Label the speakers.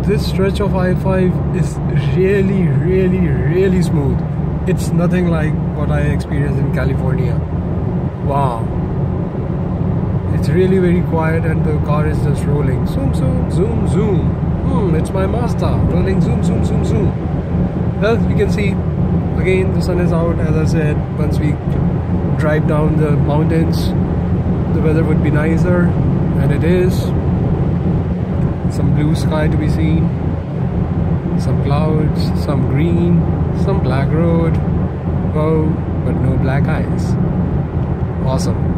Speaker 1: this stretch of I-5 is really smooth. It's nothing like what I experienced in California. Wow. It's really very quiet and the car is just rolling. Zoom, zoom, zoom, zoom. It's my Mazda rolling zoom, zoom, zoom, zoom. Well, you can see again the sun is out. As I said, once we drive down the mountains, the weather would be nicer, and it is. Some blue sky to be seen, some clouds, some green, some black road. Oh, but no black eyes. Awesome.